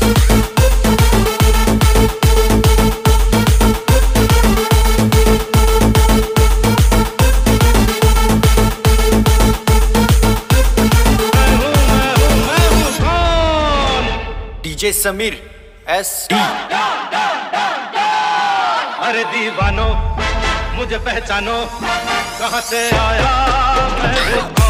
DJ Sameer SD। अरे दीवानो मुझे पहचानो, कहाँ से आया मैं।